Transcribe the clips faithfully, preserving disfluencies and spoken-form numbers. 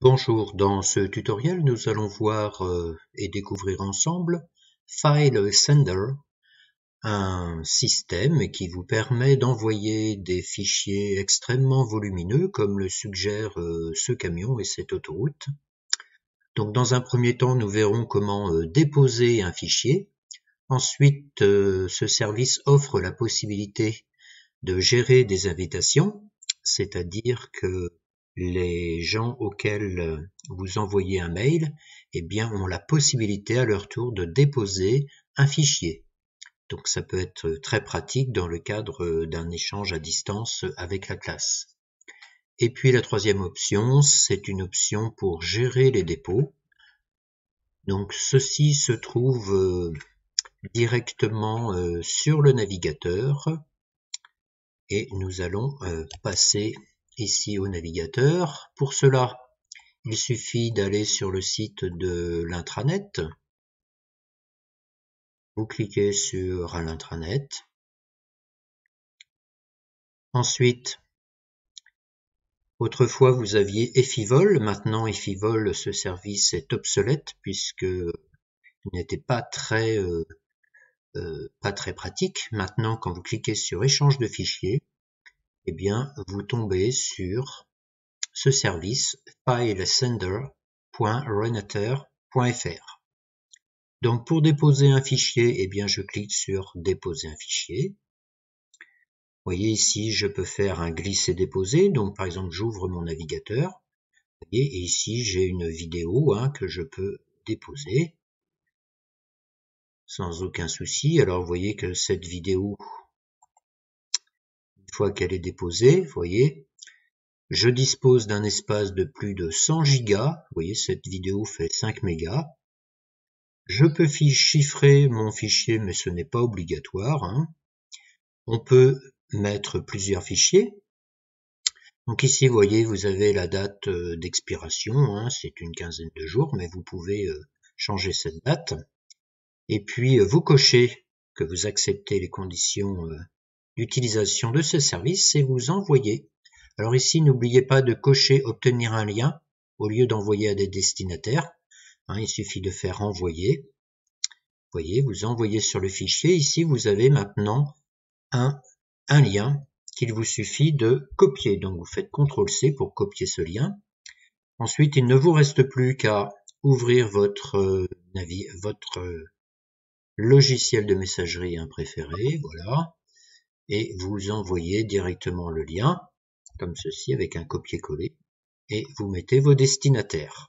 Bonjour, dans ce tutoriel nous allons voir euh, et découvrir ensemble File Sender, un système qui vous permet d'envoyer des fichiers extrêmement volumineux comme le suggère euh, ce camion et cette autoroute. Donc dans un premier temps nous verrons comment euh, déposer un fichier. Ensuite euh, ce service offre la possibilité de gérer des invitations, c'est-à-dire que les gens auxquels vous envoyez un mail, eh bien, ont la possibilité à leur tour de déposer un fichier. Donc ça peut être très pratique dans le cadre d'un échange à distance avec la classe. Et puis la troisième option, c'est une option pour gérer les dépôts. Donc ceci se trouve directement sur le navigateur. Et nous allons euh, passer ici au navigateur. Pour cela, il suffit d'aller sur le site de l'intranet. Vous cliquez sur l'intranet. Ensuite, autrefois vous aviez Efivol. Maintenant Efivol, ce service est obsolète puisque il n'était pas très euh, euh, pas très pratique. Maintenant, quand vous cliquez sur échange de fichiers, eh bien vous tombez sur ce service filesender point renater point f r. Donc pour déposer un fichier, eh bien je clique sur déposer un fichier. Vous voyez ici, je peux faire un glisser-déposer. Donc par exemple, j'ouvre mon navigateur. Vous voyez, et ici j'ai une vidéo hein, que je peux déposer sans aucun souci. Alors vous voyez que cette vidéo, une fois qu'elle est déposée, vous voyez, je dispose d'un espace de plus de cent gigas. Vous voyez, cette vidéo fait cinq mégas. Je peux chiffrer mon fichier, mais ce n'est pas obligatoire. Hein. On peut mettre plusieurs fichiers. Donc ici, vous voyez, vous avez la date d'expiration. Hein, c'est une quinzaine de jours, mais vous pouvez changer cette date. Et puis, vous cochez que vous acceptez les conditions d'utilisation de ce service et vous envoyez. Alors ici, n'oubliez pas de cocher « Obtenir un lien » au lieu d'envoyer à des destinataires. Hein, il suffit de faire « Envoyer ». Vous voyez, vous envoyez sur le fichier. Ici, vous avez maintenant un, un lien qu'il vous suffit de copier. Donc, vous faites contrôle C pour copier ce lien. Ensuite, il ne vous reste plus qu'à ouvrir votre, euh, navi votre euh, logiciel de messagerie hein, préféré. Voilà. Et vous envoyez directement le lien, comme ceci, avec un copier-coller. Et vous mettez vos destinataires.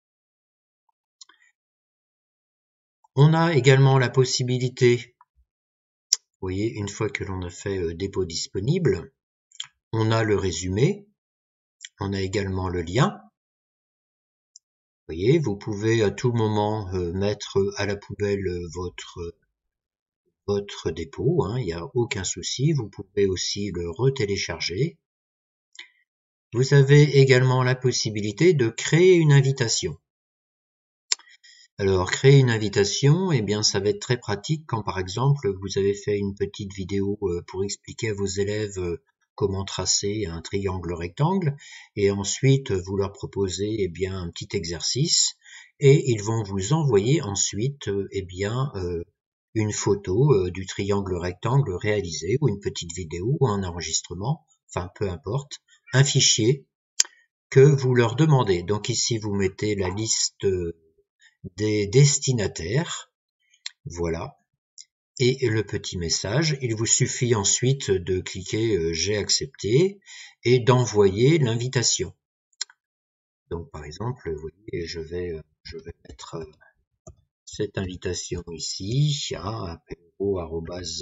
On a également la possibilité, vous voyez, une fois que l'on a fait euh, dépôt disponible, on a le résumé, on a également le lien. Vous voyez, vous pouvez à tout moment euh, mettre à la poubelle votre, votre dépôt, hein, il n'y a aucun souci. Vous pouvez aussi le retélécharger. Vous avez également la possibilité de créer une invitation. Alors, créer une invitation, eh bien, ça va être très pratique quand, par exemple, vous avez fait une petite vidéo pour expliquer à vos élèves comment tracer un triangle rectangle, et ensuite, vous leur proposez, eh bien, un petit exercice, et ils vont vous envoyer ensuite, eh bien, une photo du triangle rectangle réalisé, ou une petite vidéo, ou un enregistrement, enfin, peu importe, un fichier que vous leur demandez. Donc ici, vous mettez la liste des destinataires, voilà, et le petit message. Il vous suffit ensuite de cliquer euh, j'ai accepté et d'envoyer l'invitation. Donc par exemple, vous voyez, je vais je vais mettre euh, cette invitation ici à apéro arobase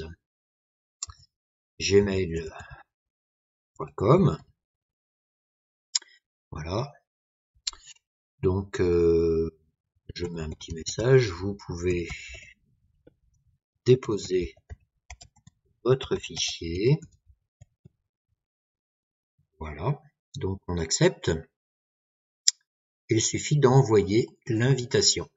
gmail point com. Voilà. Donc euh, je mets un petit message, vous pouvez déposer votre fichier. Voilà, donc on accepte. Il suffit d'envoyer l'invitation.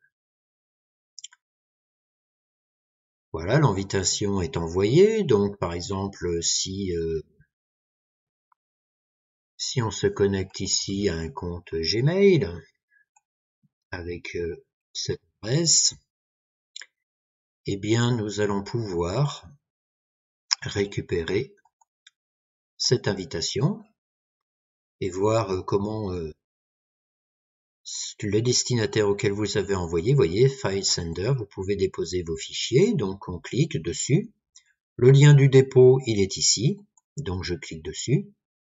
Voilà, l'invitation est envoyée. Donc par exemple, si euh, Si on se connecte ici à un compte Gmail avec euh, cette adresse, eh bien nous allons pouvoir récupérer cette invitation et voir euh, comment euh, le destinataire auquel vous avez envoyé, voyez, File Sender, vous pouvez déposer vos fichiers, donc on clique dessus. Le lien du dépôt, il est ici, donc je clique dessus.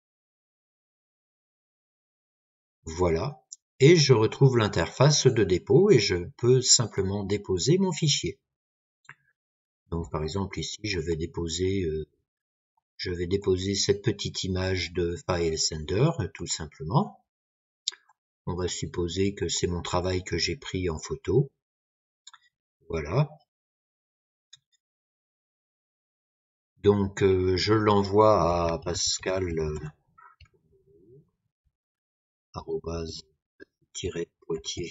Voilà, et je retrouve l'interface de dépôt et je peux simplement déposer mon fichier. Donc par exemple ici, je vais déposer, euh, je vais déposer cette petite image de File Sender, tout simplement. On va supposer que c'est mon travail que j'ai pris en photo. Voilà. Donc euh, je l'envoie à pascal euh, arobase tiret poitiers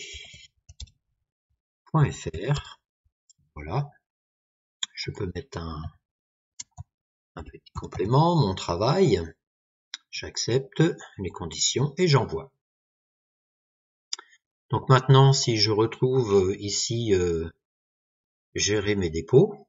point fr. Voilà. Je peux mettre un, un petit complément, mon travail. J'accepte les conditions et j'envoie. Donc maintenant, si je retrouve ici euh, gérer mes dépôts,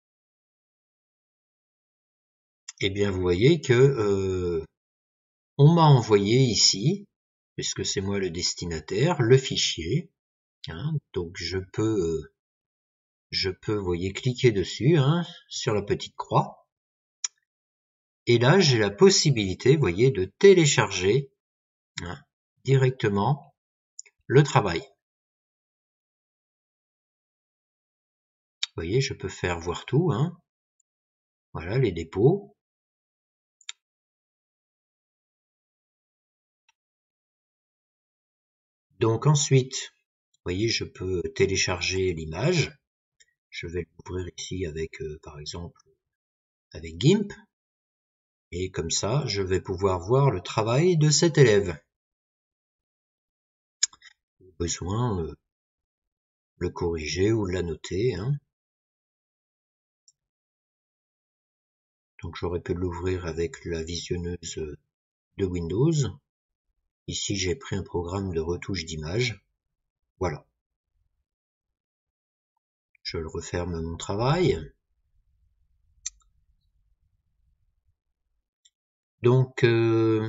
eh bien vous voyez que euh, on m'a envoyé ici, puisque c'est moi le destinataire, le fichier. Hein, donc je peux, je peux, vous voyez, cliquer dessus, hein, sur la petite croix. Et là, j'ai la possibilité, vous voyez, de télécharger hein, directement le travail. Vous voyez, je peux faire voir tout. Hein. Voilà, les dépôts. Donc ensuite, vous voyez, je peux télécharger l'image. Je vais l'ouvrir ici avec, euh, par exemple, avec GIMP. Et comme ça, je vais pouvoir voir le travail de cet élève. Au besoin, euh, le corriger ou l'annoter. Hein. Donc j'aurais pu l'ouvrir avec la visionneuse de Windows. Ici, j'ai pris un programme de retouche d'image. Voilà. Je le referme mon travail. Donc, euh,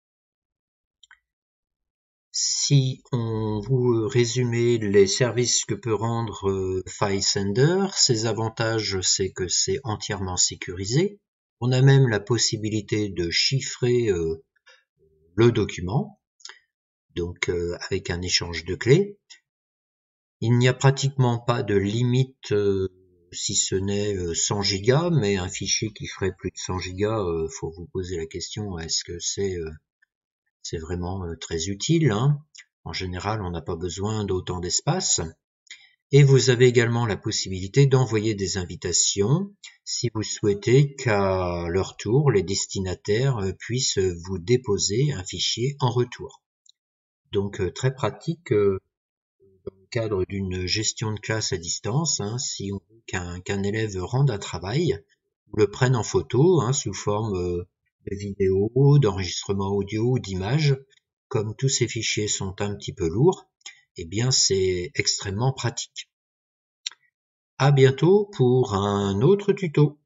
si on vous résume les services que peut rendre euh, File Sender, ses avantages, c'est que c'est entièrement sécurisé. On a même la possibilité de chiffrer euh, le document, donc euh, avec un échange de clés. Il n'y a pratiquement pas de limite, euh, si ce n'est euh, cent gigas, mais un fichier qui ferait plus de cent gigas, euh, faut vous poser la question, est-ce que c'est euh, c'est vraiment euh, très utile hein. En général, on n'a pas besoin d'autant d'espace. Et vous avez également la possibilité d'envoyer des invitations si vous souhaitez qu'à leur tour, les destinataires puissent vous déposer un fichier en retour. Donc très pratique dans le cadre d'une gestion de classe à distance. Hein, si on veut qu'un qu'un élève rende un travail, ou le prenne en photo hein, sous forme de vidéo, d'enregistrement audio ou d'image, comme tous ces fichiers sont un petit peu lourds, eh bien c'est extrêmement pratique. À bientôt pour un autre tuto.